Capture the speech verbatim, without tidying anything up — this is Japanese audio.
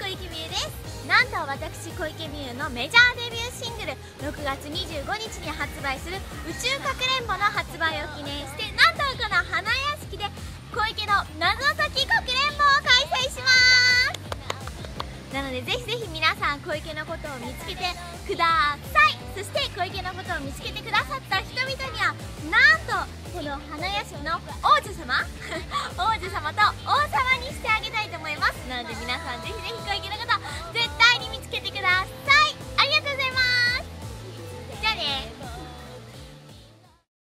小池美優です。なんと私小池美優のメジャーデビューシングルろくがつにじゅうごにちに発売する宇宙かくれんぼの発売を記念して、なんとこの花屋敷で小池の謎解きかくれんぼを開催します。なのでぜひぜひ皆さん小池のことを見つけてください。そして小池のことを見つけてくださった人々には、なんとこの花屋敷の王女様王女様と王様